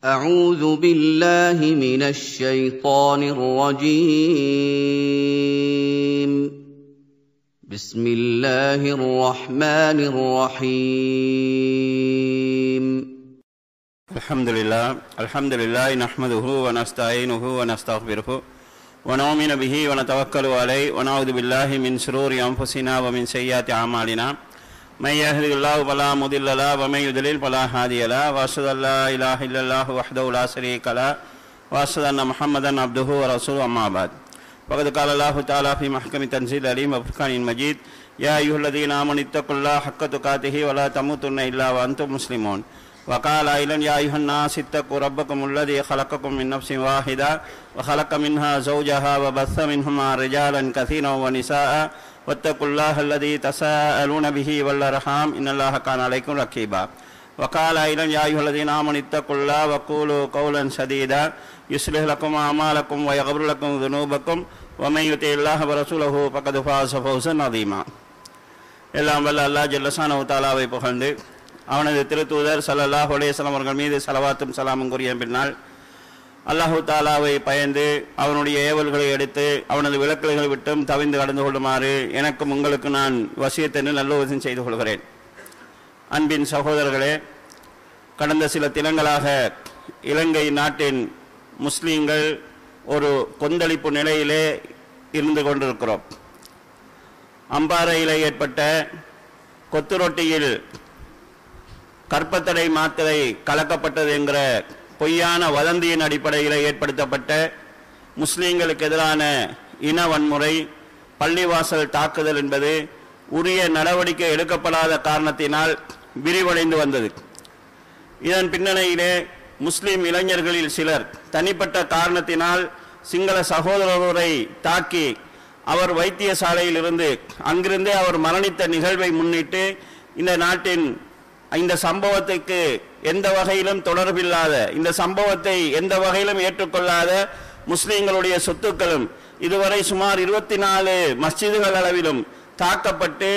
أعوذ بالله من الشيطان الرجيم. بسم الله الرحمن الرحيم. الحمد لله نحمده ونستعينه ونستغفره ونؤمن به ونتوكل عليه ونعوذ بالله من شرور أنفسنا ومن سيئات أعمالنا. من يهده الله فلا مضل له ومن يضلل فلا هادي له واشهد ان لا اله الا الله وحده لا شريك له واشهد ان محمدا عبده ورسوله اما بعد فقد قال الله تعالى في محكم تنزيل العليم وفرقان المجيد يا ايها الذين امنوا اتقوا الله حق تقاته ولا تموتن الا وانتم مسلمون وقال ايضا يا ايها الناس اتقوا ربكم الذي خلقكم من نفس واحده وخلق منها زوجها وبث منهما رجالا كثيرا ونساء واتقوا الله الذي تساءلون به والارحام ان الله كان عليكم رقيبا وقال ايضا يا ايها الذين امنوا اتقوا الله وقولوا قولا سديدا يصلح لكم اعمالكم ويغفر لكم ذنوبكم ومن يطع الله ورسوله فقد فاز فوزا عظيما. எல்லாம் வல்ல அல்லாஹ் ஜல்ல ஷானஹு தஆலாவை புகழ்ந்து அவனது திருத்தூதர் ஸல்லல்லாஹு அலைஹி வஸல்லம் அவர்கள் மீது ஸலவாத்தும் ஸலாமும் கூறிய பின்னால் அல்லாஹு தாலாவை பயந்து அவனுடைய ஏவல்களை எடுத்து அவனது விலக்கல்களை விட்டும் தவிந்து கடந்து கொள்ளுமாறு எனக்கும் உங்களுக்கு நான் வசியத்தென்று நல்லுபதேசம் செய்து கொள்கிறேன். அன்பின் சகோதரர்களே, கடந்த சில தினங்களாக இலங்கை நாட்டின் முஸ்லீம்கள் ஒரு கொந்தளிப்பு நிலையிலே இருந்து கொண்டிருக்கிறோம். அம்பாறையில் ஏற்பட்ட கொத்துரொட்டியில் கற்பத்தடை மாத்திரை கலக்கப்பட்டது என்கிற பொய்யான வதந்தியின் அடிப்படையில் ஏற்படுத்தப்பட்ட முஸ்லீம்களுக்கு எதிரான இன வன்முறை, பள்ளிவாசல் தாக்குதல் என்பது உரிய நடவடிக்கை எடுக்கப்படாத காரணத்தினால் விரிவடைந்து வந்தது. இதன் பின்னணியிலே முஸ்லீம் இளைஞர்களில் சிலர் தனிப்பட்ட காரணத்தினால் சிங்கள சகோதரரை தாக்கி அவர் வைத்தியசாலையில் இருந்து அங்கிருந்தே அவர் மரணித்த நிகழ்வை முன்னிட்டு இந்த நாட்டின் இந்த சம்பவத்துக்கு எந்த வகையிலும் தொடர்பில்லாத, இந்த சம்பவத்தை எந்த வகையிலும் ஏற்றுக்கொள்ளாத முஸ்லீம்களுடைய சொத்துக்களும் இதுவரை சுமார் 24 மஸ்ஜிதுகள் அளவிலும் தாக்கப்பட்டு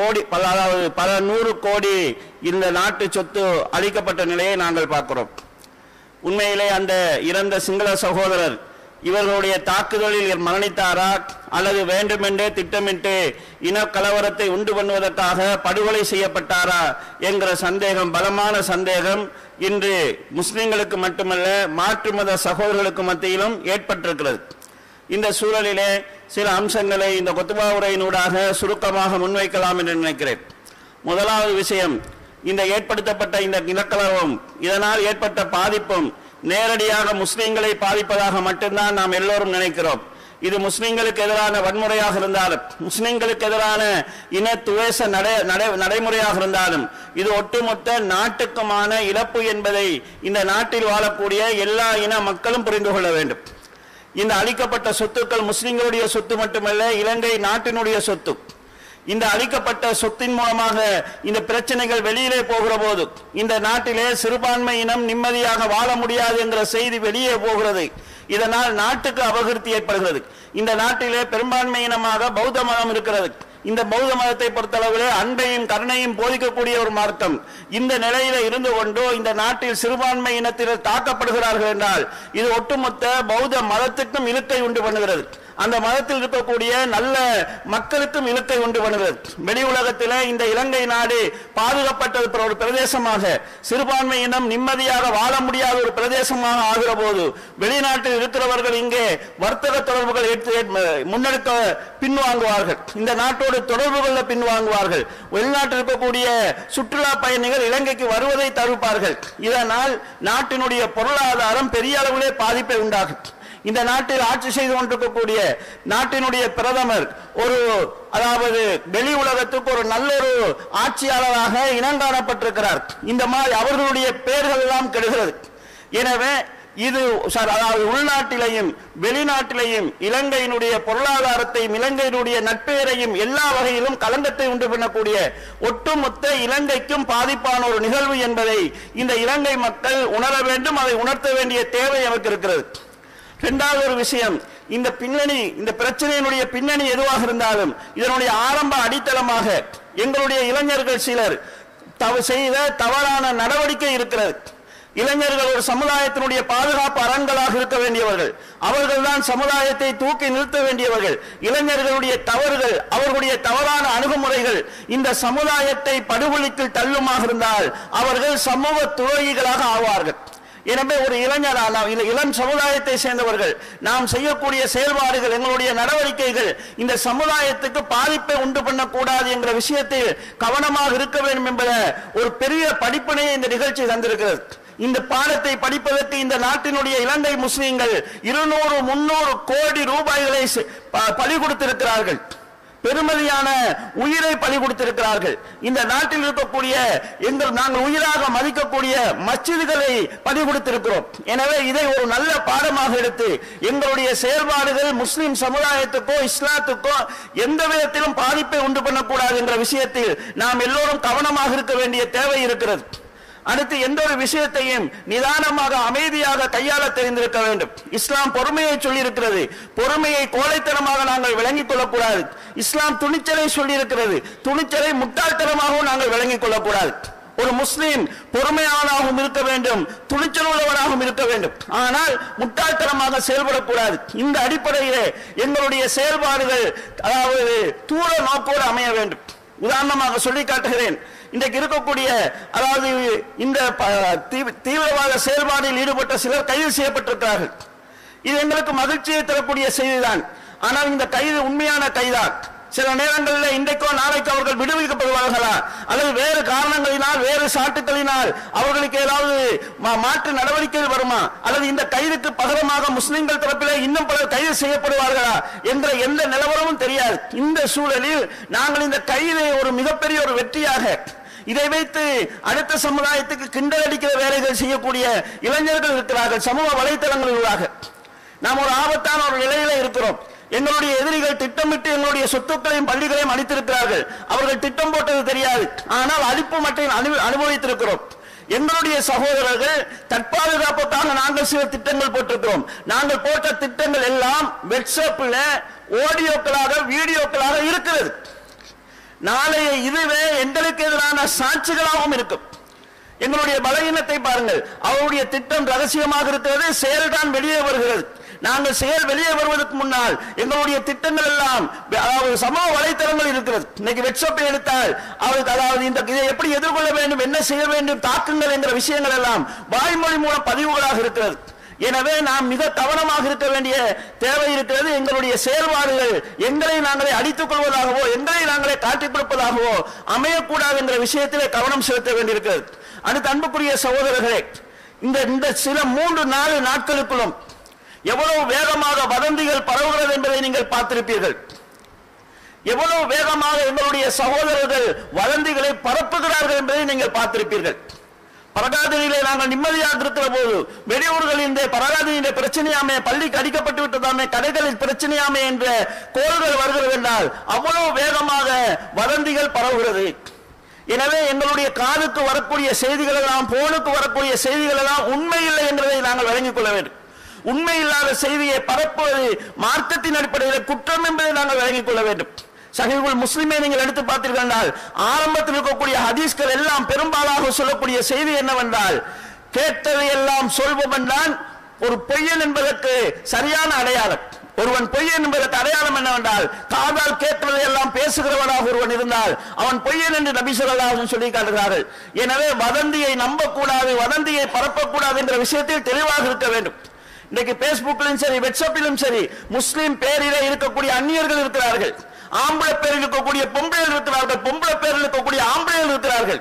அதாவது பல 100 கோடி இந்த நாட்டு சொத்து அளிக்கப்பட்ட நிலையை நாங்கள் பார்க்கிறோம். உண்மையிலே அந்த இறந்த சிங்கள சகோதரர் இவர்களுடைய தாக்குதலில் மரணித்தாரா அல்லது வேண்டுமென்றே திட்டமிட்டு இனக்கலவரத்தை உண்டு பண்ணுவதற்காக படுகொலை செய்யப்பட்டாரா என்கிற சந்தேகம், பலமான சந்தேகம் இன்று முஸ்லிம்களுக்கு மட்டுமல்ல மாற்று மத சகோதரர்களுக்கு மத்தியிலும் ஏற்பட்டிருக்கிறது. இந்த சூழலிலே சில அம்சங்களை இந்த குத்பா உரையினூடாக சுருக்கமாக முன்வைக்கலாம் என்று நினைக்கிறேன். முதலாவது விஷயம், இந்த ஏற்படுத்தப்பட்ட இந்த இனக்கலவரம், இதனால் ஏற்பட்ட பாதிப்பும் நேரடியாக முஸ்லிம்களை பாதிப்பதாக மட்டும்தான் நாம் எல்லோரும் நினைக்கிறோம். இது முஸ்லிம்களுக்கு எதிரான வன்முறையாக இருந்தாலும், முஸ்லிம்களுக்கு எதிரான இன துவேஷ நடைமுறையாக இருந்தாலும் இது ஒட்டுமொத்த நாட்டுக்குமான இழப்பு என்பதை இந்த நாட்டில் வாழக்கூடிய எல்லா இன மக்களும் புரிந்து கொள்ள வேண்டும். இந்த அளிக்கப்பட்ட சொத்துக்கள் முஸ்லிம்களுடைய சொத்து மட்டுமல்ல, இலங்கை நாட்டினுடைய சொத்து. இந்த அளிக்கப்பட்ட சொத்தின் மூலமாக இந்த பிரச்சனைகள் வெளியிலே போகிற போது இந்த நாட்டிலே சிறுபான்மை இனம் நிம்மதியாக வாழ முடியாது என்கிற செய்தி வெளியே போகிறது. இதனால் நாட்டுக்கு அபகிருத்தி ஏற்படுகிறது. இந்த நாட்டிலே பெரும்பான்மை இனமாக பௌத்த மதம் இருக்கிறது. இந்த பௌத்த மதத்தை பொறுத்தளவிலே அன்பையும் கருணையும் போதிக்கக்கூடிய ஒரு மார்க்கம். இந்த நிலையில இருந்து கொண்டு இந்த நாட்டில் சிறுபான்மை இனத்தினர் தாக்கப்படுகிறார்கள் என்றால் இது ஒட்டுமொத்த பௌத்த மதத்துக்கும் இழுக்கை உண்டு பண்ணுகிறது. அந்த மதத்தில் இருக்கக்கூடிய நல்ல மக்களுக்கும் இழுக்கை உண்டு பண்ணுகிறது. வெளி உலகத்தில் இந்த இலங்கை நாடு பாதுகாப்பட்ட ஒரு பிரதேசமாக, சிறுபான்மை இனம் நிம்மதியாக வாழ முடியாத ஒரு பிரதேசமாக ஆகிற போது வெளிநாட்டில் இருக்கிறவர்கள் இங்கே வர்த்தக தொடர்புகள் முன்னெடுக்க பின்வாங்குவார்கள், இந்த நாட்டோடு தொடர்பு கொள்ள பின்வாங்குவார்கள். வெளிநாட்டில் இருக்கக்கூடிய சுற்றுலா பயணிகள் இலங்கைக்கு வருவதை தவிர்ப்பார்கள். இதனால் நாட்டினுடைய பொருளாதாரம் பெரிய அளவிலே பாதிப்பை உண்டாகும். இந்த நாட்டில் ஆட்சி செய்து கொண்டிருக்கக்கூடிய நாட்டினுடைய பிரதமர் அதாவது வெளி உலகத்துக்கு ஒரு நல்ல ஒரு ஆட்சியாளராக இனங்காணப்பட்டிருக்கிறார். இந்த மாதிரி அவர்களுடைய பெயர்கள் எல்லாம் கெடுகிறது. எனவே இது அதாவது உள்நாட்டிலையும் வெளிநாட்டிலையும் இலங்கையினுடைய பொருளாதாரத்தையும் இலங்கையினுடைய நட்பெயரையும் எல்லா வகையிலும் களங்கத்தை உண்டு பண்ணக்கூடிய ஒட்டுமொத்த இலங்கைக்கும் பாதிப்பான ஒரு நிகழ்வு என்பதை இந்த இலங்கை மக்கள் உணர வேண்டும். அதை உணர்த்த வேண்டிய தேவை நமக்கு இருக்கிறது. இரண்டாவது ஒரு விஷயம், இந்த பின்னணி, இந்த பிரச்சனையினுடைய பின்னணி எதுவாக இருந்தாலும் இதனுடைய ஆரம்ப அடித்தளமாக எங்களுடைய இளைஞர்கள் சிலர் செய்த தவறான நடவடிக்கை இருக்கிறது. இளைஞர்கள் ஒரு சமுதாயத்தினுடைய பாதுகாப்பு அரண்களாக இருக்க வேண்டியவர்கள். அவர்கள்தான் சமுதாயத்தை தூக்கி நிறுத்த வேண்டியவர்கள். இளைஞர்களுடைய தவறுகள், அவர்களுடைய தவறான அணுகுமுறைகள் இந்த சமுதாயத்தை படுகொலிக்கு தள்ளுமாக இருந்தால் அவர்கள் சமூக துரோகிகளாக ஆவார்கள். எனவே ஒரு இளைஞரான இளம் சமுதாயத்தை சேர்ந்தவர்கள் நாம் செய்யக்கூடிய செயல்பாடுகள், எங்களுடைய நடவடிக்கைகள் இந்த சமுதாயத்துக்கு பாதிப்பை உண்டு பண்ணக்கூடாது என்ற விஷயத்தில் கவனமாக இருக்க வேண்டும் என்பத ஒரு பெரிய படிப்பினையை இந்த நிகழ்ச்சி தந்திருக்கிறது. இந்த பாடத்தை படிப்பதற்கு இந்த நாட்டினுடைய இலங்கை முஸ்லிம்கள் 200-300 கோடி ரூபாய்களை பலி கொடுத்திருக்கிறார்கள். பெருமதியான உயிரை பலி கொடுத்திருக்கிறார்கள். இந்த நாட்டில் இருக்கக்கூடிய நாங்கள் உயிராக மதிக்கக்கூடிய மஸ்ஜிதுகளை பலி கொடுத்திருக்கிறோம். எனவே இதை ஒரு நல்ல பாடமாக எடுத்து எங்களுடைய செயல்பாடுகள் முஸ்லிம் சமுதாயத்துக்கோ இஸ்லாத்துக்கோ எந்த விதத்திலும் பாதிப்பை உண்டு பண்ணக்கூடாது என்ற விஷயத்தில் நாம் எல்லோரும் கவனமாக இருக்க வேண்டிய தேவை இருக்கிறது. அடுத்து எந்த ஒரு விஷயத்தையும் நிதானமாக அமைதியாக கையாள தெரிந்திருக்க வேண்டும். இஸ்லாம் பொறுமையை சொல்லி இருக்கிறது. பொறுமையை கோழைத்தனமாக நாங்கள் விளங்கிக் கொள்ளக்கூடாது. இஸ்லாம் துணிச்சலை சொல்லி இருக்கிறது. துணிச்சலை முட்டாள்தனமாகவும் நாங்கள் விளங்கிக் கொள்ளக்கூடாது. ஒரு முஸ்லீம் பொறுமையானவராகவும் இருக்க வேண்டும், துணிச்சல் உள்ளவராகவும் இருக்க வேண்டும். ஆனால் முட்டாள்தனமாக செயல்படக்கூடாது. இந்த அடிப்படையிலே எங்களுடைய செயல்பாடுகள் அதாவது தூர நோக்கோடு அமைய வேண்டும். உதாரணமாக சொல்லி காட்டுகிறேன். இன்றைக்கு இருக்கக்கூடிய அதாவது இந்த தீவிரவாத செயல்பாடில் ஈடுபட்ட சிலர் கைது செய்யப்பட்டிருக்கிறார்கள். இது எங்களுக்கு மகிழ்ச்சியை தரக்கூடிய செய்திதான். ஆனால் இந்த கைது உண்மையான கைதான். சில நேரங்களில் இன்றைக்கோ நாளைக்கு அவர்கள் விடுவிக்கப்படுவார்களா அல்லது வேறு காரணங்களினால் வேறு சாட்டுகளினால் அவர்களுக்கு ஏதாவது மாற்று நடவடிக்கைகள் வருமா அல்லது இந்த கைதுக்கு பகரமாக முஸ்லிம்கள் தரப்பிலே இன்னும் பலர் கைது செய்யப்படுவார்களா என்ற எந்த நிலவரமும் தெரியாது. இந்த சூழலில் நாங்கள் இந்த கைதை ஒரு மிகப்பெரிய ஒரு வெற்றியாக இதை வைத்து அடுத்த சமுதாயத்துக்கு கிண்டல் அடிக்கிற வேலைகள் செய்யக்கூடிய இளைஞர்கள் இருக்கிறார்கள். சமூக வலைத்தளங்களில் நாம் ஒரு ஆபத்தான ஒரு நிலையில இருக்கிறோம். எங்களுடைய எதிரிகள் திட்டமிட்டு எங்களுடைய சொத்துக்களையும் பள்ளிகளையும் அளித்திருக்கிறார்கள். அவர்கள் திட்டம் போட்டது தெரியாது, ஆனால் அழிப்பு மட்டும் அனுபவித்திருக்கிறோம். எங்களுடைய சகோதரர்கள் தற்பாதுகாப்புக்காக நாங்கள் சில திட்டங்கள் போட்டிருக்கிறோம். நாங்கள் போட்ட திட்டங்கள் எல்லாம் வாட்ஸ்அப்பில் ஆடியோக்களாக வீடியோக்களாக இருக்கிறது. நாளைய இதுவே எங்களுக்கு எதிரான சாட்சிகளாகவும் இருக்கும். எங்களுடைய பலவீனத்தை பாருங்கள். அவருடைய திட்டம் ரகசியமாக இருக்கிறது, செயல்தான் வெளியே வருகிறது. நாங்கள் செயல் வெளியே வருவதற்கு முன்னால் எங்களுடைய திட்டங்கள் எல்லாம் அதாவது சமூக வலைத்தளங்கள் இருக்கிறது. இன்னைக்கு வாட்ஸ்அப்பை எடுத்தால் அவருக்கு அதாவது இதை எப்படி எதிர்கொள்ள வேண்டும், என்ன செய்ய வேண்டும், தாக்குங்கள் என்ற விஷயங்கள் எல்லாம் வாய்மொழி மூலம் பதிவுகளாக இருக்கிறது. எனவே நாம் மிக கவனமாக இருக்க வேண்டிய தேவை இருக்கிறது. எங்களுடைய செயல்பாடுகள் எங்களை நாங்களே அடித்துக் கொள்வதாகவோ எங்களை நாங்களே காட்டிக் கொடுப்பதாகவோ அமையக்கூடாது என்ற விஷயத்திலே கவனம் செலுத்த வேண்டியிருக்கிறது. அடுத்த அன்புக்குரிய சகோதரர்களே, இந்த சில 3-4 நாட்களுக்குள்ளும் எவ்வளவு வேகமாக வதந்திகள் பரவுகிறது என்பதை நீங்கள் பார்த்திருப்பீர்கள். எவ்வளவு வேகமாக எங்களுடைய சகோதரர்கள் வதந்திகளை பரப்புகிறார்கள் என்பதை நீங்கள் பார்த்திருப்பீர்கள். பரகாதினிலே நாங்கள் நிம்மதியாக இருக்கிற போது வெளியூர்களில் இந்த பரகாதினிலே பிரச்சனையாமே, பள்ளிக்கு அடிக்கப்பட்டு விட்டதாமே, கடைகளில் பிரச்சனையாமே என்ற கோள்கள் வருகிறது என்றால் அவ்வளவு வேகமாக வதந்திகள் பரவுகிறது. எனவே எங்களுடைய காதுக்கு வரக்கூடிய செய்திகள் எல்லாம், போனுக்கு வரக்கூடிய செய்திகள் எல்லாம் உண்மை இல்லை என்பதை நாங்கள் வழங்கிக் கொள்ள வேண்டும். உண்மை இல்லாத செய்தியை பரப்புவது மார்க்கத்தின் அடிப்படையில் குற்றம் என்பதை நாங்கள் வழங்கிக் கொள்ள வேண்டும். சஹீஹுல் முஸ்லிமை நீங்கள் எடுத்து பார்த்தீர்கள் என்றால் ஆரம்பத்தில் இருக்கக்கூடிய ஹதீஸ்கள் எல்லாம் பெரும்பாலாக சொல்லக்கூடிய செய்தி என்னவென்றால், கேட்டதை எல்லாம் சொல்வோம் என்றால் ஒரு பொய்யன் என்பதற்கு சரியான அடையாளம். ஒருவன் பொய்யன் என்பதற்கு அடையாளம் என்னவென்றால், காதால் கேட்டதை எல்லாம் பேசுகிறவனாக ஒருவன் இருந்தால் அவன் பொய்யன் என்று நபி ஸல்லல்லாஹு அலைஹி வஸல்லம் சொல்லி காட்டுகிறார்கள். எனவே வதந்தியை நம்பக்கூடாது, வதந்தியை பரப்பக்கூடாது என்ற விஷயத்தில் தெளிவாக இருக்க வேண்டும். இன்னைக்கு பேஸ்புக்கிலும் சரி வாட்ஸ்அப்பிலும் சரி முஸ்லிம் பேரிலே இருக்கக்கூடிய அந்நியர்கள் இருக்கிறார்கள், ஆம்பளை பேரில் இருக்கக்கூடிய பொம்பளைகள் இருக்கிறார்கள், பொம்பளை பேரில் இருக்கக்கூடிய ஆம்பளைகள் இருக்கிறார்கள்.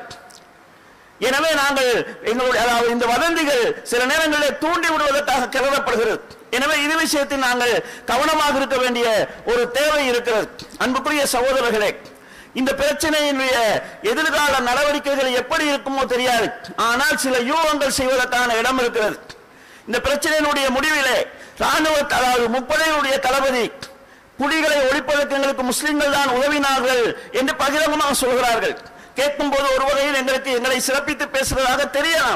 எனவே நாங்கள் எங்களுடைய அதாவது இந்த வதந்திகள் சில நேரங்களில் தூண்டி விடுவதற்காக கருதப்படுகிறது. எனவே இது விஷயத்தில் நாங்கள் கவனமாக இருக்க வேண்டிய ஒரு தேவை இருக்கிறது. அன்புக்குரிய சகோதரர்களே, இந்த பிரச்சனையினுடைய எதிர்கால நடவடிக்கைகள் எப்படி இருக்குமோ தெரியாது, ஆனால் சில யூகங்கள் செய்வதற்கான இடம் இருக்கிறது. இந்த பிரச்சனையினுடைய முடிவிலே ராணுவ அதாவது முப்படையினுடைய தளபதி புலிகளை ஒழிப்பதற்கு எங்களுக்கு முஸ்லிம்கள் தான் உதவினார்கள் என்று பகிரங்கமாக சொல்கிறார்கள். கேட்கும் போது ஒரு வகையில் எங்களை சிறப்பித்து பேசுவதாக தெரியலாம்.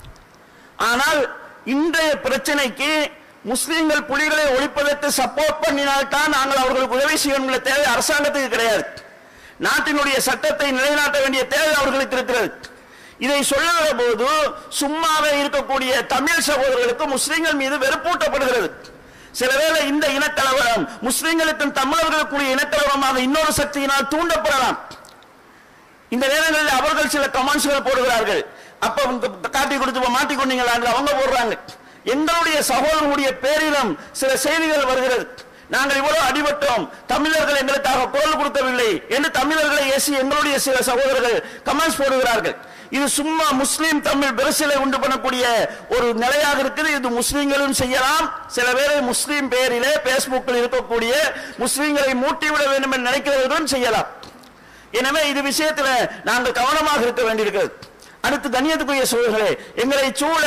ஆனால் இன்றைய பிரச்சனைக்கு முஸ்லிம்கள் புலிகளை ஒழிப்பதற்கு சப்போர்ட் பண்ணினால்தான் நாங்கள் அவர்களுக்கு உதவி செய்ய தேவை அரசாங்கத்துக்கு கிடையாது. நாட்டினுடைய சட்டத்தை நிலைநாட்ட வேண்டிய தேவை அவர்களுக்கு இருக்கிறது. இதை சொல்லுகிற போது சும்மாவே இருக்கக்கூடிய தமிழ் சகோதரர்களுக்கு முஸ்லிம்கள் மீது வெறுப்பூட்டப்படுகிறது. சில வேளை இந்த இனக்கலவரம் முஸ்லிம்களுக்கும் தமிழர்களுக்குரிய இனக்கலவரமாக இன்னொரு சக்தியினால் தூண்டப்படலாம். இந்த நேரங்களில் அவர்கள் சில கமெண்ட்ஸ்கள் போடுகிறார்கள். அப்ப காட்டி கொடுத்து மாட்டிக்கொண்டீங்களா என்று அவங்க போடுறாங்க. எங்களுடைய சகோதரனுடைய பேரிலும் சில செய்திகள் வருகிறது. நாங்கள் இவ்வளவு அடிபட்டோம், தமிழர்கள் எங்களுக்காக குரல் கொடுக்கவில்லை என்று தமிழர்களை ஏசி எங்களுடைய சில சகோதரர்கள் கமெண்ட்ஸ் போடுகிறார்கள். இது சும்மா முஸ்லீம் தமிழ் பிரச்சனை உண்டு பண்ணக்கூடிய ஒரு நிலையாக இருக்குது. இது முஸ்லீம்களும் செய்யலாம். சில பேரை முஸ்லீம் பெயரிலே பேஸ்புக்கில் இருக்கக்கூடிய முஸ்லீம்களை மூட்டிவிட வேண்டும் என்று நினைக்கிறவர்களும் செய்யலாம். எனவே இது விஷயத்தில் நாங்கள் கவனமாக இருக்க வேண்டியிருக்கிறது. அடுத்து கண்ணியத்துக்குரிய சகோதரர்களே, எங்களை சூழ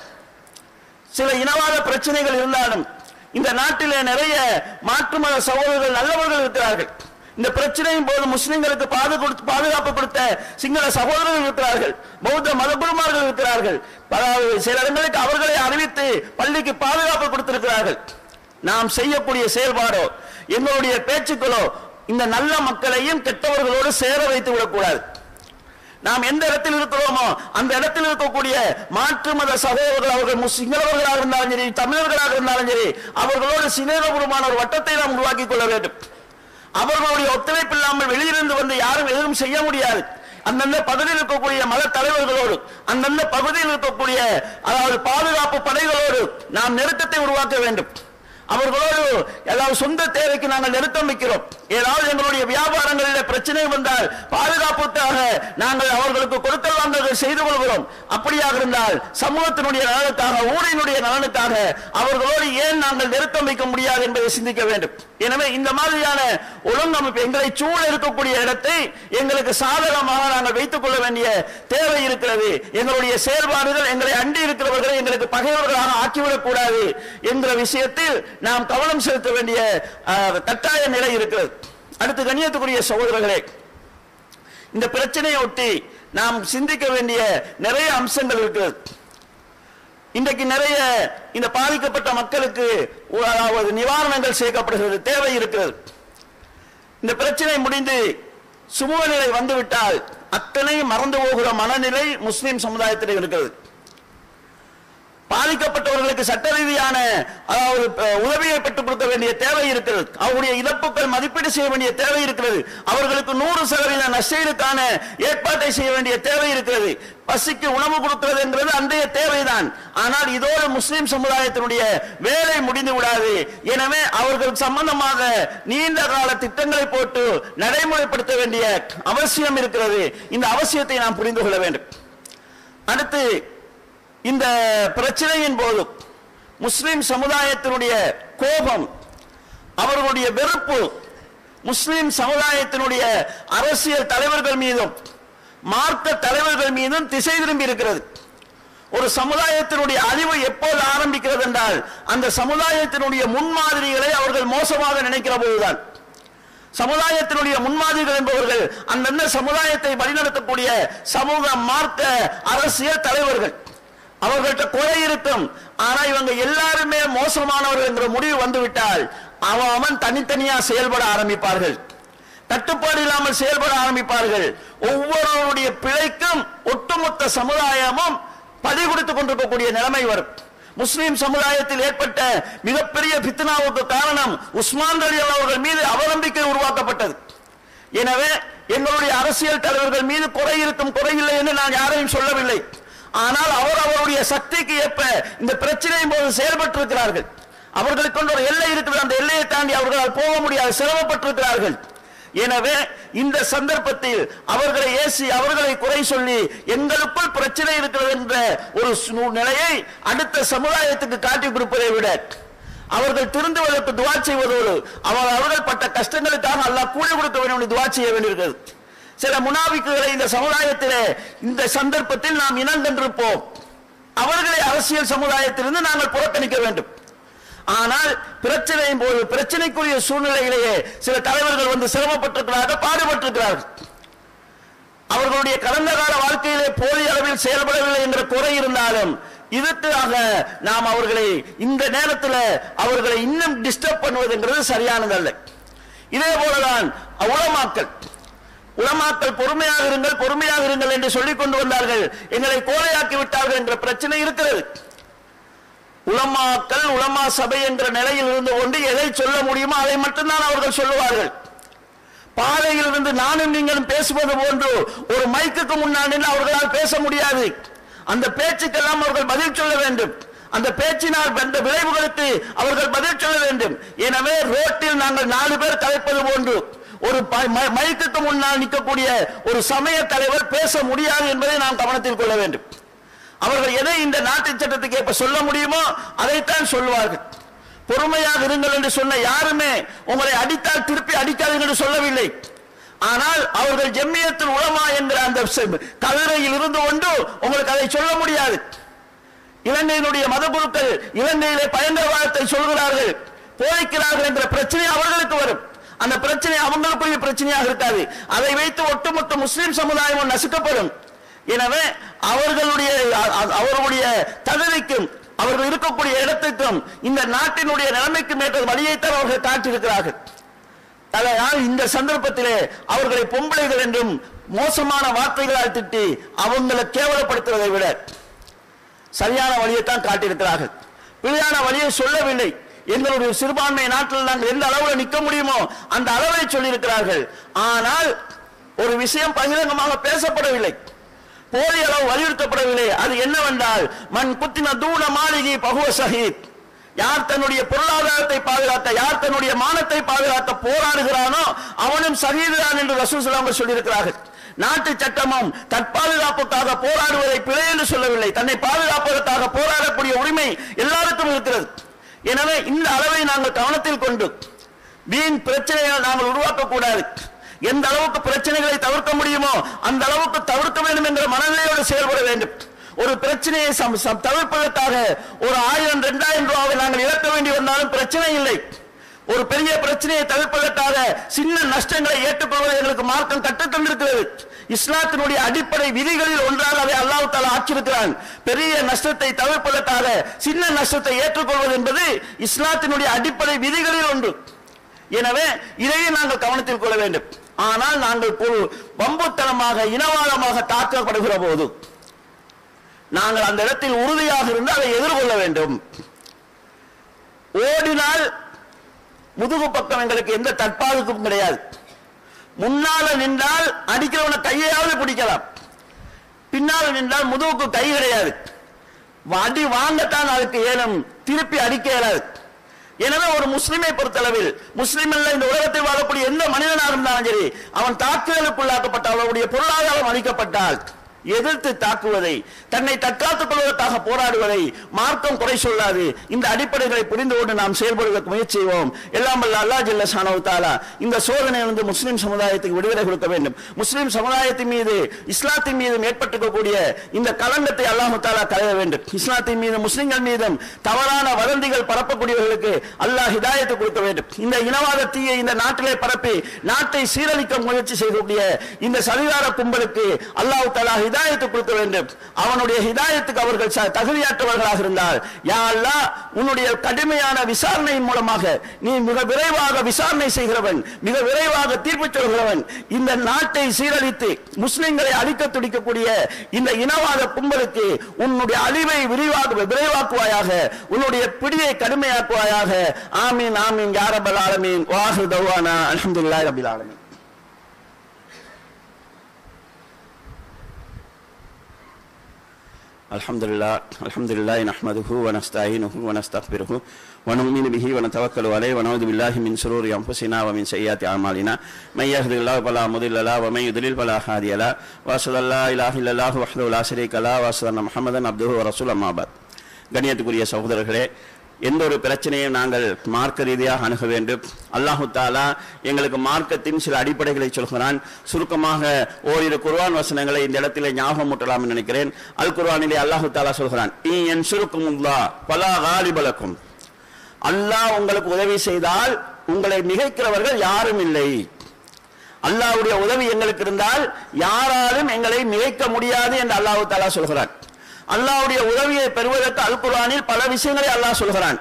சில இனவாத பிரச்சனைகள் இருந்தாலும் இந்த நாட்டிலே நிறைய மாற்று மத சகோதரர்கள் நல்லவர்கள் இருக்கிறார்கள். இந்த பிரச்சனையின் போது முஸ்லிம்களுக்கு பாதுகாப்பு கொடுத்த சிங்கள சகோதரர்கள் இருக்கிறார்கள், பௌத்த மதகுருமார்கள் இருக்கிறார்கள். சில இடங்களுக்கு அவர்களை அறிவித்து பள்ளிக்கு பாதுகாப்பு கொடுத்திருக்கிறார்கள். நாம் செய்யக்கூடிய செயல்பாடோ எங்களுடைய பேச்சுக்களோ இந்த நல்ல மக்களையும் கெட்டவர்களோடு சேர வைத்து விடக்கூடாது. நாம் எந்த இடத்தில் இருக்கிறோமோ அந்த இடத்தில் இருக்கக்கூடிய மாற்று மத சகோதரர்கள், அவர்கள் சிங்களவர்களாக இருந்தாலும் சரி, தமிழர்களாக இருந்தாலும் சரி, அவர்களோடு சிநேகபூர்வமான ஒரு வட்டத்தை நாம் உருவாக்கி கொள்ள வேண்டும். அவர்களுடைய ஒத்துழைப்பு இல்லாமல் வெளியிலிருந்து வந்து யாரும் எதுவும் செய்ய முடியாது. அந்தந்த பகுதியில் இருக்கக்கூடிய மத தலைவர்களோடு, அந்தந்த பகுதியில் இருக்கக்கூடிய அதாவது பாதுகாப்பு படைகளோடு நாம் நெருக்கத்தை உருவாக்க வேண்டும். அவர்களோடு ஏதாவது சொந்த தேவைக்கு நாங்கள் நிறுத்தம் வைக்கிறோம். ஏதாவது எங்களுடைய வியாபாரங்களில் பிரச்சனை வந்தால் பாதுகாப்புக்காக நாங்கள் அவர்களுக்கு கொடுக்கல் வாங்கல்கள் செய்து கொள்கிறோம். அப்படியாக இருந்தால் சமூகத்தினுடைய நலனுக்காக, ஊரினுடைய நலனுக்காக அவர்களோடு ஏன் நாங்கள் நிறுத்தம் வைக்க முடியாது என்பதை சிந்திக்க வேண்டும். எனவே இந்த மாதிரியான ஒழுங்கமைப்பு எங்களை சூழ இருக்கக்கூடிய இடத்தை எங்களுக்கு சாதகமாக நாங்கள் வைத்துக் கொள்ள வேண்டிய தேவை இருக்கிறது. எங்களுடைய செயல்பாடுகள் எங்களை அண்டி இருக்கிறவர்களை எங்களுக்கு பகைவர்களாக ஆக்கிவிடக் கூடாது என்ற விஷயத்தில் நாம் கவனம் செலுத்த வேண்டிய கட்டாய நிலை இருக்கிறது. அடுத்து கண்ணியத்துக்குரிய சகோதரர்களே, இந்த பிரச்சனையை ஒட்டி நாம் சிந்திக்க வேண்டிய நிறைய அம்சங்கள் இருக்கிறது. இன்றைக்கு நிறைய இந்த பாதிக்கப்பட்ட மக்களுக்கு நிவாரணங்கள் சேர்க்கப்படுகிறது, தேவை இருக்கிறது. இந்த பிரச்சனை முடிந்து சுமூக நிலை வந்துவிட்டால் அத்தனை மறந்து போகிற மனநிலை முஸ்லிம் சமுதாயத்தில் இருக்கிறது. பாதிக்கப்பட்டவர்களுக்கு சட்ட ரீதியான அதாவது உதவியை பெற்றுக் கொடுக்க வேண்டிய தேவை இருக்கிறது. அவருடைய இழப்புகள் மதிப்பீடு செய்ய வேண்டிய தேவை இருக்கிறது. அவர்களுக்கு 100% நஷ்டஈடுக்கான ஏற்பாட்டை செய்ய வேண்டிய தேவை இருக்கிறது. பசிக்கு உணவு கொடுக்கிறது என்கிறது அன்றைய தேவைதான். ஆனால் இதோடு முஸ்லிம் சமுதாயத்தினுடைய வேலை முடிந்து விடாது. எனவே அவர்கள் சம்பந்தமாக நீண்ட கால திட்டங்களை போட்டு நடைமுறைப்படுத்த வேண்டிய அவசியம் இருக்கிறது. இந்த அவசியத்தை நாம் புரிந்து கொள்ள வேண்டும். அடுத்து இந்த பிரச்சனையின் போது முஸ்லிம் சமுதாயத்தினுடைய கோபம், அவர்களுடைய வெறுப்பு முஸ்லிம் சமுதாயத்தினுடைய அரசியல் தலைவர்கள் மீதும் மார்க்க தலைவர்கள் மீதும் திசை திரும்பி இருக்கிறது. ஒரு சமுதாயத்தினுடைய அழிவு எப்போது ஆரம்பிக்கிறது என்றால் அந்த சமுதாயத்தினுடைய முன்மாதிரிகளை அவர்கள் மோசமாக நினைக்கிற போதுதான். சமுதாயத்தினுடைய முன்மாதிரிகள் என்பவர்கள் அந்தந்த சமுதாயத்தை வழிநடத்தக்கூடிய சமூக மார்க்க அரசியல் தலைவர்கள். அவர்கள்ட்ட குறை இருக்கும், ஆனா இவங்க எல்லாருமே மோசமானவர்கள் என்ற முடிவு வந்துவிட்டால் அவன் தனித்தனியா செயல்பட ஆரம்பிப்பார்கள், கட்டுப்பாடு இல்லாமல் செயல்பட ஆரம்பிப்பார்கள். ஒவ்வொருவருடைய பிழைக்கும் ஒட்டுமொத்த சமுதாயமும் பதி கொடுத்துக் கொண்டிருக்கக்கூடிய நிலைமை வரும். முஸ்லிம் சமுதாயத்தில் ஏற்பட்ட மிகப்பெரிய பித்னாவுக்கு காரணம் உஸ்மான் அலி அவர்கள் மீது அவநம்பிக்கை உருவாக்கப்பட்டது. எனவே எங்களுடைய அரசியல் தலைவர்கள் மீது குறை இருக்கும், குறையில்லை என்று நான் யாரையும் சொல்லவில்லை. ஆனால் அவருடைய சக்திக்கு ஏற்ப இந்த பிரச்சனையின் போது செயல்பட்டிருக்கிறார்கள். அவர்களுக்கு ஒரு எல்லை இருக்கிறது, அந்த எல்லையை தாண்டி அவர்களால் போக முடியாது, சிரமப்பட்டிருக்கிறார்கள். எனவே இந்த சந்தர்ப்பத்தில் அவர்களை ஏசி அவர்களை குறை சொல்லி எங்களுக்குள் பிரச்சனை இருக்கிறது என்ற ஒரு நிலையை அடுத்த சமுதாயத்துக்கு காட்டி கொடுப்பதை விட அவர்கள் திருந்துவதற்கு துவா செய்வதோடு அவர்கள் பட்ட கஷ்டங்களுக்காக அல்லாஹ் கூலி கொடுக்க வேண்டும் துவா செய்ய வேண்டியிருக்கிறது. சில முனாபிக்குகளை இந்த சமுதாயத்திலே இந்த சந்தர்ப்பத்தில் நாம் இனங்கண்டிருப்போம். அவர்களை அரசியல் சமுதாயத்திலிருந்து நாங்கள் புறக்கணிக்க வேண்டும். ஆனால் பிரச்சனையின் போது பிரச்சனைக்குரிய சூழ்நிலையிலேயே சில தலைவர்கள் வந்து சிரமப்பட்டிருக்கிறார்கள், பாடுபட்டிருக்கிறார்கள். அவர்களுடைய கடந்த கால வாழ்க்கையிலே போதிய அளவில் செயல்படவில்லை என்ற குறை இருந்தாலும் இதற்காக நாம் அவர்களை இந்த நேரத்தில் அவர்களை இன்னும் டிஸ்டர்ப் பண்ணுவது என்கிறது சரியானதல்ல. இதே போலதான் உலமாக்கள் உலமாக்கள் பொறுமையாக இருங்கள் என்று சொல்லிக் கொண்டு வந்தார்கள், எங்களை கோழையாக்கி விட்டார்கள் என்ற பிரச்சனை இருக்கிறது. உலமாக்கள் உலமா சபை என்ற நிலையில் இருந்து கொண்டு எதை சொல்ல முடியுமோ அதை மட்டும்தான் அவர்கள் சொல்லுவார்கள். பாதையில் இருந்து நானும் நீங்களும் பேசுவது போன்று ஒரு மைக்குக்கு முன்னாடி அவர்களால் பேச முடியாது. அந்த பேச்சுக்கெல்லாம் அவர்கள் பதில் சொல்ல வேண்டும். அந்த பேச்சினால் வந்த விளைவுகளுக்கு அவர்கள் பதில் சொல்ல வேண்டும். எனவே ரோட்டில் நாங்கள் 4 பேர் கலைப்பது போன்று ஒரு மைக்குக்கு முன்னால் நிற்கக்கூடிய ஒரு சமய தலைவர் பேச முடியாது என்பதை நாம் கவனத்தில் கொள்ள வேண்டும். அவர்கள் எதை இந்த நாட்டு சட்டத்துக்கு எப்ப சொல்ல முடியுமோ அதைத்தான் சொல்வார்கள். பொறுமையாக இருங்கள் என்று சொன்ன யாருமே உங்களை அடித்தால் திருப்பி அடிக்காதீர்கள் என்று சொல்லவில்லை. ஆனால் அவர்கள் ஜம்மியத்துல் உலமா என்கிற அந்த கதிரையில் இருந்து கொண்டு உங்களுக்கு அதை சொல்ல முடியாது. இலங்கையினுடைய மத குருக்கள் இலங்கையிலே பயங்கரவாதத்தை சொல்கிறார்கள், போதிக்கிறார்கள் என்ற பிரச்சனை அவர்களுக்கு வரும். அந்த பிரச்சனை அவங்களுக்குரிய பிரச்சனையாக இருக்காது. அதை வைத்து ஒட்டுமொத்த முஸ்லிம் சமுதாயம் நசுக்கப்படும். எனவே அவர்களுடைய தகுதிக்கும் அவர்கள் இருக்கக்கூடிய இடத்துக்கும் இந்த நாட்டினுடைய நிலைமைக்கும் ஏற்ற வழியைத்தான் அவர்கள் காட்டியிருக்கிறார்கள். அதனால் இந்த சந்தர்ப்பத்திலே அவர்களை பொம்பளைகள் என்றும் மோசமான வார்த்தைகளால் திட்டி அவங்களை கேவலப்படுத்துவதை விட சரியான வழியைத்தான் காட்டியிருக்கிறார்கள். பிழையான வழியை சொல்லவில்லை. எங்களுடைய சிறுபான்மை நாட்டில் நாங்கள் எந்த அளவில் நிற்க முடியுமோ அந்த அளவை சொல்லியிருக்கிறார்கள். ஆனால் ஒரு விஷயம் பகிரங்கமாக பேசப்படவில்லை, போதிய அளவு வலியுறுத்தப்படவில்லை. அது என்னவென்றால், மன் குத்தின தூண மாளிகை பகுவ சஹீத், யார் தன்னுடைய பொருளாதாரத்தை பாதுகாத்த, யார் தன்னுடைய மானத்தை பாதுகாத்த போராடுகிறானோ அவனும் சஹீதுதான் என்று ரசூல் ஸல்லல்லாஹு அலைஹி வஸல்லம் சொல்லியிருக்கிறார்கள். நாட்டு சட்டமும் தற்பாதுகாப்புக்காக போராடுவதை பிழை என்று சொல்லவில்லை. தன்னை பாதுகாப்பதற்காக போராடக்கூடிய உரிமை எல்லாருக்கும் இருக்கிறது. எனவே இந்த அளவை நாங்கள் கவனத்தில் கொண்டு வீண் பிரச்சனைகளை நாங்கள் உருவாக்கக்கூடாது. எந்த அளவுக்கு பிரச்சனைகளை தவிர்க்க முடியுமோ அந்த அளவுக்கு தவிர்க்க வேண்டும் என்ற மனநிலையோடு செயல்பட வேண்டும். ஒரு பிரச்சனையை தவிர்ப்பதற்காக ஒரு 1000 2000 ரூபாவை நாங்கள் இழக்க வேண்டி வந்தாலும் பிரச்சனை இல்லை. ஒரு பெரிய பிரச்சனையை தவிர்ப்பதற்காக சின்ன நஷ்டங்களை ஏற்றுக்கொள்வதை எங்களுக்கு மார்க்கம் கற்றுத்தந்திருக்கிறது. இஸ்லாத்தினுடைய அடிப்படை விதிகளில் ஒன்றாக அதை அல்லாஹ் தஆலா ஆக்கியிருக்கிறான். பெரிய நஷ்டத்தை தவிர்ப்பதற்காக சின்ன நஷ்டத்தை ஏற்றுக்கொள்வது என்பது இஸ்லாத்தினுடைய அடிப்படை விதிகளில் ஒன்று. எனவே இதையும் நாங்கள் கவனத்தில் கொள்ள வேண்டும். ஆனால் நாங்கள் வம்புத்தனமாக இனவாதமாக தாக்கப்படுகிற போது நாங்கள் அந்த இடத்தில் உறுதியாக இருந்து அதை எதிர்கொள்ள வேண்டும். ஓடினால் முதுகு பக்கம் எங்களுக்கு எந்த தற்பாதுக்கும் கிடையாது. முன்னால நின்றால் அடிக்கிறவன கையாவது பிடிக்கலாம், பின்னால் நின்றால் முதுகுக்கு கை கிடையாது. அடி வாங்கத்தான் அதுக்கு ஏனும், திருப்பி அடிக்க இயலாது. எனவே ஒரு முஸ்லிமை பொறுத்தளவில், முஸ்லிம் அல்ல இந்த உலகத்தில் வாழக்கூடிய எந்த மனிதனாக இருந்தாலும் சரி, அவன் தாக்குதலுக்குள்ளாக்கப்பட்ட அவருடைய பொருளாதாரம் அளிக்கப்பட்டால் எதிர்த்து தாக்குவதை, தன்னை தற்காத்துக் கொள்வதற்காக போராடுவதை மார்க்கம் குறை சொல்லாது. இந்த அடிப்படைகளை புரிந்து கொண்டு நாம் செயல்படுவதற்கு முயற்சி செய்வோம். எல்லாம் வல்ல அல்லாஹ் ஜல்ல ஷானஹு தஆலா இந்த சோதனையிலிருந்து முஸ்லிம் சமுதாயத்துக்கு விடுதலை கொடுக்க வேண்டும். முஸ்லிம் சமுதாயத்தின் மீது இஸ்லாத்தின் மீது ஏற்பட்டிருக்கக்கூடிய இந்த கலங்கத்தை அல்லாஹ் தஆலா களைய வேண்டும். இஸ்லாத்தின் மீது முஸ்லிம்கள் மீதும் தவறான வதந்திகள் பரப்பக்கூடியவர்களுக்கு அல்லாஹ் ஹிதாயத்தை கொடுக்க வேண்டும். இந்த இனவாத தீயை இந்த நாட்டிலே பரப்பி நாட்டை சீரழிக்க முயற்சி செய்யக்கூடிய இந்த சதிகார கும்பலுக்கு அல்லாஹ் தஆலா ஹிதாயத்தை கொடுக்க வேண்டும். அவனுடைய ஹிதாயத்துக்கு அவர்கள் தகுதியற்றவர்களாக இருந்தால், யா அல்லாஹ், உன்னுடைய கடுமையான விசாரணையின் மூலமாக நீ மிக விரைவாக விசாரணை செய்கிறவன், மிக விரைவாக தீர்ப்பு சொல்கிறவன். இந்த நாட்டை சீரழித்து முஸ்லிம்களை அழிக்க துடிக்கக்கூடிய இந்த இனவாத கும்பலுக்கு உன்னுடைய அழிவை விரைவாக்குவாயாக, உன்னுடைய பிடியை கடுமையாக்குவாயாக. ஆமீன் ஆமீன் யா ரப்பல் ஆலமீன். வாஹிரு தஅவானா அல்ஹம்துலில்லாஹி ரப்பில் ஆலமீன். அல்ஹம்துலில்லாஹி நஹ்மதுஹு வ நஸ்தஈனுஹு வ நஸ்தக்பிருஹு வ நு'மினு பிஹி வ நதவக்கலு அலைஹி வ நஊது பில்லாஹி மின் ஷுரூரி அன்ஃபுஸினா வ மின் ஸய்யிஆத்தி அமாலினா மை யஹ்திஹில்லாஹு ஃபலா முதில்ல லஹு வ மை யுத்லில் ஃபலா ஹாதிய லஹு வ அஷ்ஹது அல்லா இலாஹா இல்லல்லாஹு வஹ்தஹு லா ஷரீக லஹு வ அஷ்ஹது அன்ன முஹம்மதன் அப்துஹு வ ரசூலுஹு அம்மா பஅத். கண்ணியத்துக்குரிய சகோதரர்களே, எந்த ஒரு பிரச்சனையும் நாங்கள் மார்க்க ரீதியாக அணுக வேண்டும். அல்லாஹு தஆலா எங்களுக்கு மார்க்கத்தின் சில அடிப்படைகளை சொல்கிறான். சுருக்கமாக ஓரிரு குர்ஆன் வசனங்களை இந்த இடத்திலே ஞாபகமூட்டலாம் என்று நினைக்கிறேன். அல் குர்ஆனிலே அல்லாஹு தஆலா சொல்கிறான், இன்யன்சுருக்குமுல்லாஹ் ஃபலா காலிப லக்கும், அல்லாஹ் உங்களுக்கு உதவி செய்தால் உங்களை மிகைக்கிறவர்கள் யாரும் இல்லை. அல்லாஹ்வுடைய உதவி எங்களுக்கு இருந்தால் யாராலும் எங்களை மிகைக்க முடியாது என்று அல்லாஹு தஆலா சொல்கிறான். அல்லாஹ்வுடைய உதவியை பெறுவதற்கு அல் குர்ஆனில் பல விஷயங்களை அல்லாஹ் சொல்கிறான்.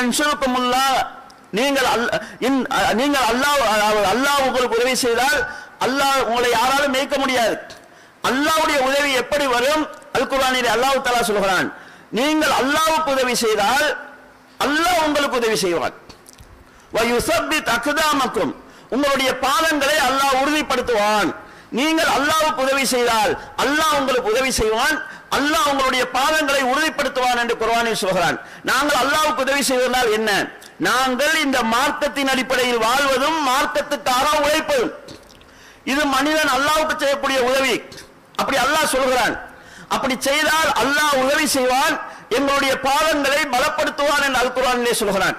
நீங்கள் அல்லாஹ் உங்களுக்கு உதவி செய்தால் அல்லாஹ் உங்களை யாராலும் மேய்க்க முடியாது. அல்லாஹ்வுடைய உதவி எப்படி வரும்? அல் குர்ஆனிலே அல்லாஹ் தஆலா சொல்கிறான், நீங்கள் அல்லாஹ்வுக்கு உதவி செய்தால் அல்லாஹ் உங்களுக்கு உதவி செய்வான். வயுஸப்பித் அக்தாமக்கும், உங்களுடைய பாதங்களை அல்லாஹ் உறுதிப்படுத்துவான். நீங்கள் அல்லாஹ்வுக்கு உதவி செய்தால் அல்லாஹ் உங்களுக்கு உதவி செய்வான், அல்லாஹ் உங்களுடைய பாதங்களை உறுதிப்படுத்துவான் என்று குர்ஆனில் சொல்கிறான். நாங்கள் அல்லாஹ்வுக்கு உதவி செய்வதால் என்ன? நாங்கள் இந்த மார்க்கத்தின் அடிப்படையில் வாழ்வதும் மார்க்கத்துக்காக உழைப்பதும். இது மனிதன் அல்லாஹ்வுக்கு செய்யக்கூடிய உதவி. அப்படி அல்லாஹ் சொல்கிறான். அப்படி செய்தால் அல்லாஹ் உதவி செய்வான், எங்களுடைய பாதங்களை பலப்படுத்துவான் என்று அல் குர்ஆனிலே சொல்கிறான்.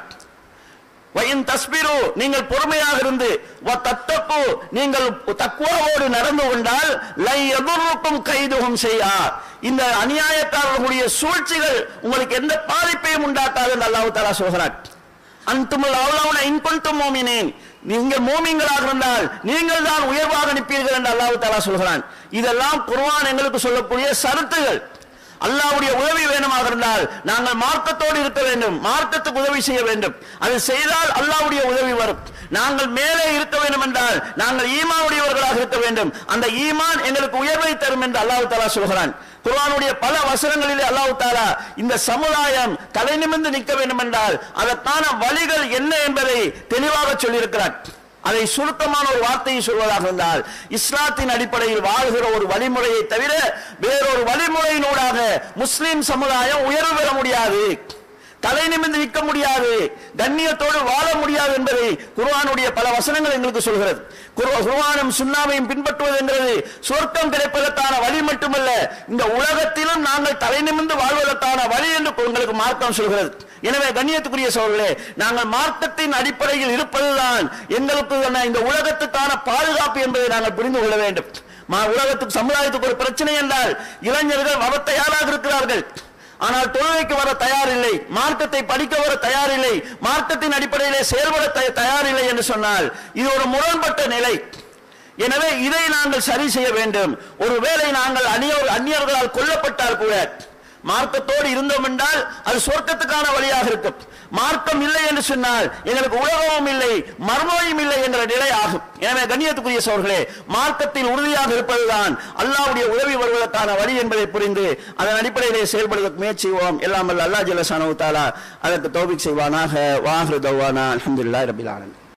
வயின் தஸ்பிரு, நீங்கள் பொறுமையாக இருந்து, வத்தத்தகு, நீங்கள் தக்வாவோடு நடந்து கொண்டால், லை யதுர்ருக்கும் கைதுஹும் ஷைஆ, இந்த அநியாயக்காரர்களுடைய சூழ்ச்சிகள் உங்களுக்கு எந்த பாதிப்பையும் உண்டாக்காது என்று அல்லாஹ் தஆலா சொல்கிறான். அன்துமுல் அவுலவுன இன் குன்தும் முஃமினீன், நீங்கள் மூமின்களாக இருந்தால் நீங்கள் தான் உயர்வாக நிற்பீர்கள் என்று அல்லாஹ் தஆலா சொல்கிறான். இதெல்லாம் குர்ஆன் எங்களுக்கு சொல்லக்கூடிய ஷரத்துகள். அல்லாஹ்வுடைய உதவி வேண்டுமாக இருந்தால் நாங்கள் மார்க்கத்தோடு இருக்க வேண்டும், மார்க்கத்துக்கு உதவி செய்ய வேண்டும். அது செய்தால் அல்லாஹ்வுடைய உதவி வரும். நாங்கள் மேலே இருக்க வேண்டும் என்றால் நாங்கள் ஈமானுடையவர்களாக இருக்க வேண்டும். அந்த ஈமான் எங்களுக்கு உயர்வை தரும் என்று அல்லாஹ் தஆலா சொல்கிறான். குர்ஆனுடைய பல வசனங்களிலே அல்லாஹ் தஆலா இந்த சமுதாயம் தலை நிமிர்ந்து நிற்க வேண்டும் என்றால் அதற்கான வழிகள் என்ன என்பதை தெளிவாக சொல்லியிருக்கிறார். அதை சுருக்கமான ஒரு வார்த்தையை சொல்வதாக இருந்தால், இஸ்லாத்தின் அடிப்படையில் வாழ்கிற ஒரு வழிமுறையை தவிர வேறொரு வழிமுறையினூடாக முஸ்லிம் சமுதாயம் உயர்வு பெற முடியாது, தலை நிமிர்ந்து நிற்க முடியாது, கண்ணியத்தோடு வாழ முடியாது என்பதை குர்ஆனுடைய பல வசனங்கள் எங்களுக்கு சொல்கிறது. குர்ஆனும் சுன்னாவையும் பின்பற்றுவது என்கிறது சொர்க்கம் கிடைப்பதற்கான வழி மட்டுமல்ல, இந்த உலகத்திலும் நாங்கள் தலை நிமிர்ந்து வாழ்வதற்கான வழி என்று உங்களுக்கு மார்க்கம் சொல்கிறது. எனவே கண்ணியத்துக்குரிய சகோதரர்களே, நாங்கள் மார்க்கத்தின் அடிப்படையில் இருப்பதுதான் எங்களுக்கு இந்த உலகத்துக்கான பாதுகாப்பு என்பதை நாங்கள் புரிந்து கொள்ள வேண்டும். உலகத்துக்கு சமுதாயத்துக்கு ஒரு பிரச்சனை என்றால் இளைஞர்கள் வர தயாராக இருக்கிறார்கள், ஆனால் தொழுகைக்கு வர தயாரில்லை, மார்க்கத்தை படிக்க வர தயாரில்லை, மார்க்கத்தின் அடிப்படையிலே செயல்பட தயாரில்லை என்று சொன்னால் இது ஒரு முரண்பட்ட நிலை. எனவே இதை நாங்கள் சரி செய்ய வேண்டும். ஒருவேளை நாங்கள் அந்நியர்களால் கொல்லப்பட்டால் கூட மார்க்கத்தோடு இருந்தோம் என்றால் அது சொர்க்கத்துக்கான வழியாக இருக்கும். மார்க்கம் இல்லை என்று சொன்னால் எங்களுக்கு உலகமும் இல்லை மர்மமும் இல்லை என்ற நிலை ஆகும். எனவே கண்ணியத்துக்குரிய சகோதரர்களே, மார்க்கத்தில் உறுதியாக இருப்பதுதான் அல்லாஹ்வுடைய உதவி வருவதற்கான வழி என்பதை புரிந்து அதன் அடிப்படையிலே செயல்படுவதற்கு முயற்சி செய்வோம். எல்லாம் வல்ல அல்லாஹ் ஜல்ல ஷானஹு தஆலா அதற்கு தௌஃபீக் செய்வானாக. வாஹிரு தஅவானா அல்ஹம்துலில்லாஹி ரப்பில் ஆலமீன்.